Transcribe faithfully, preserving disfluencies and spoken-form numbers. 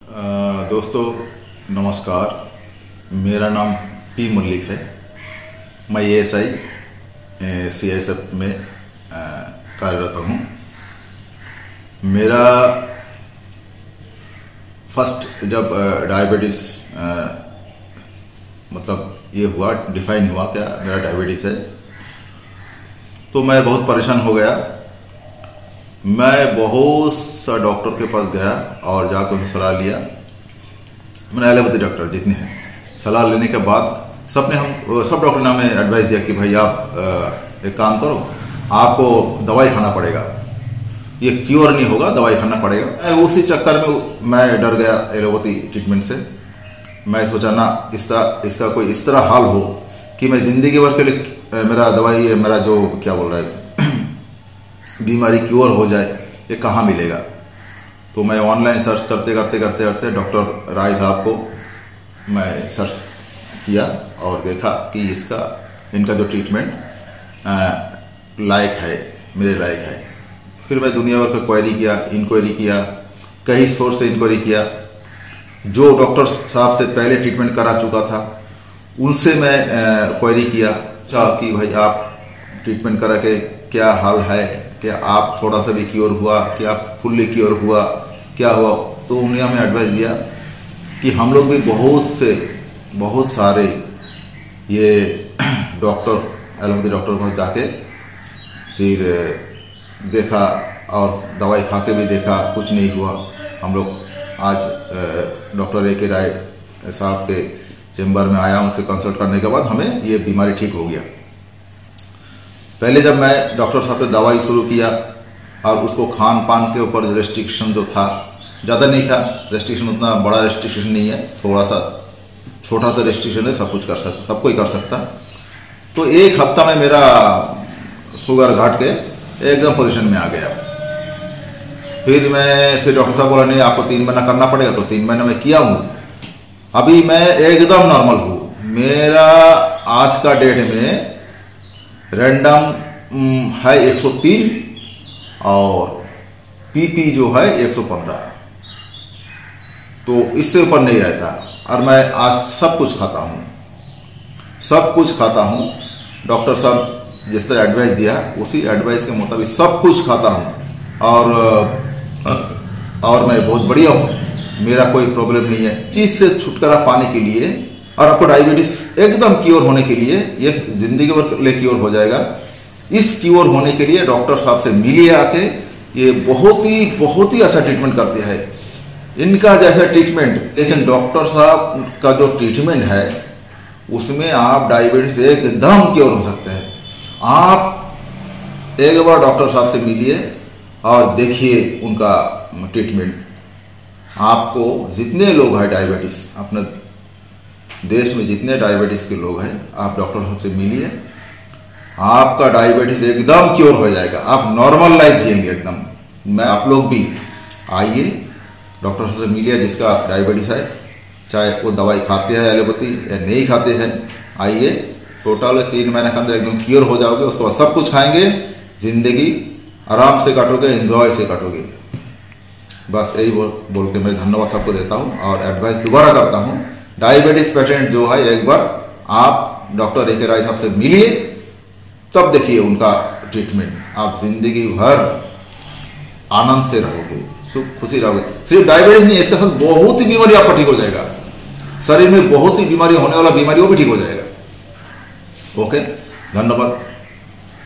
अ, दोस्तों नमस्कार। मेरा नाम पी मल्लिक है। मैं A S I C S F में अ, कार्यरत हूँ। मेरा फर्स्ट जब डायबिटीज मतलब ये हुआ, डिफाइन हुआ क्या मेरा डायबिटीज है, तो मैं बहुत परेशान हो गया। मैं बहुत सा डॉक्टर के पास गया और जाकर उनसे सलाह लिया। मैंने एलोपैथी डॉक्टर जितने हैं, सलाह लेने के बाद सबने हम सब डॉक्टर ने हमें एडवाइस दिया कि भाई आप एक काम करो, आपको दवाई खाना पड़ेगा, ये क्योर नहीं होगा, दवाई खाना पड़ेगा। उसी चक्कर में मैं डर गया एलोपैथी ट्रीटमेंट से। मैं सोचा ना इसका इसका कोई इस तरह हाल हो कि मैं जिंदगी भर के लिए मेरा दवाई, मेरा जो क्या बोल रहा है बीमारी क्योर हो जाए, ये कहाँ मिलेगा। तो मैं ऑनलाइन सर्च करते करते करते करते डॉक्टर राय साहब को मैं सर्च किया और देखा कि इसका इनका जो ट्रीटमेंट लायक है, मेरे लायक है। फिर मैं दुनिया भर का क्वेरी किया, इंक्वायरी किया, कई सोर्स से इंक्वायरी किया। जो डॉक्टर साहब से पहले ट्रीटमेंट करा चुका था उनसे मैं क्वेरी किया कि भाई आप ट्रीटमेंट करा के क्या हाल है, क्या आप थोड़ा सा भी क्योर हुआ, क्या आप फुल्ली क्योर हुआ, क्या हुआ। तो उन्होंने हमें एडवाइस दिया कि हम लोग भी बहुत से बहुत सारे ये डॉक्टर एलोपैथी डॉक्टर को जाके फिर देखा और दवाई खा के भी देखा, कुछ नहीं हुआ। हम लोग आज डॉक्टर ए के राय साहब के चेम्बर में आया, उनसे कंसल्ट करने के बाद हमें ये बीमारी ठीक हो गया। पहले जब मैं डॉक्टर साहब से दवाई शुरू किया और उसको खान पान के ऊपर रेस्ट्रिक्शन जो था, ज़्यादा नहीं था रेस्ट्रिक्शन, उतना बड़ा रेस्ट्रिक्शन नहीं है, थोड़ा सा छोटा सा रेस्ट्रिक्शन है, सब कुछ कर सकता, सब कोई कर सकता। तो एक हफ्ता में मेरा शुगर घट के एकदम पोजीशन में आ गया। फिर मैं फिर डॉक्टर साहब बोला नहीं आपको तीन महीना करना पड़ेगा, तो तीन महीना में किया हूँ। अभी मैं एकदम नॉर्मल हूँ। मेरा आज का डेट में रैंडम है एक सौ तीन और पीपी जो है एक सौ पंद्रह, तो इससे ऊपर नहीं रहता। और मैं आज सब कुछ खाता हूँ, सब कुछ खाता हूँ। डॉक्टर साहब जिस तरह एडवाइस दिया उसी एडवाइस के मुताबिक सब कुछ खाता हूँ और और मैं बहुत बढ़िया हूँ। मेरा कोई प्रॉब्लम नहीं है। चीज से छुटकारा पाने के लिए और आपको डायबिटीज एकदम क्योर होने के लिए, ये जिंदगी भर के लिए क्योर हो जाएगा। इस क्योर होने के लिए डॉक्टर साहब से मिलिए आके, ये बहुत ही बहुत ही अच्छा ट्रीटमेंट करते हैं। इनका जैसा ट्रीटमेंट, लेकिन डॉक्टर साहब का जो ट्रीटमेंट है उसमें आप डायबिटीज एकदम क्योर हो सकते हैं। आप एक बार डॉक्टर साहब से मिलिए और देखिए उनका ट्रीटमेंट। आपको जितने लोग हैं डायबिटीज, अपने देश में जितने डायबिटीज के लोग हैं, आप डॉक्टर साहब से मिलिए, आपका डायबिटीज एकदम क्योर हो जाएगा। आप नॉर्मल लाइफ जिएंगे एकदम। मैं आप लोग भी आइए, डॉक्टर साहब से मिलिए जिसका डायबिटीज है, चाहे वो दवाई खाते हैं एलोपैथी या नहीं खाते हैं, आइए। टोटल तीन महीने के अंदर एकदम क्योर हो जाओगे। उसके बाद सब कुछ खाएंगे, जिंदगी आराम से काटोगे, एंजॉय से काटोगे। बस यही बोल बोल के मैं धन्यवाद सबको देता हूँ और एडवाइस दोबारा करता हूँ, डायबिटीज पेशेंट जो है एक बार आप डॉक्टर ए के राय साहब से मिलिए, तब देखिए उनका ट्रीटमेंट। आप जिंदगी भर आनंद से रहोगे, सुख खुशी रहोगे। सिर्फ डायबिटीज नहीं, इसके साथ बहुत ही बीमारी आपका ठीक हो जाएगा। शरीर में बहुत सी बीमारी होने वाला बीमारी वो भी ठीक हो जाएगा। ओके, धन्यवाद।